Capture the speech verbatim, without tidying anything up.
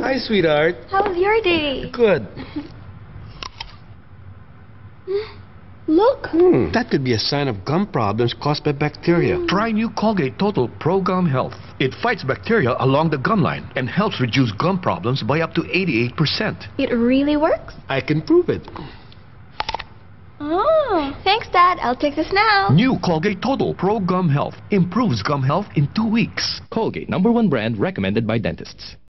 Hi, sweetheart. How was your day? Good. Look. Hmm. That could be a sign of gum problems caused by bacteria. Mm. Try new Colgate Total Pro Gum Health. It fights bacteria along the gum line and helps reduce gum problems by up to eighty-eight percent. It really works? I can prove it. Oh. Thanks, Dad. I'll take this now. New Colgate Total Pro Gum Health improves gum health in two weeks. Colgate, number one brand recommended by dentists.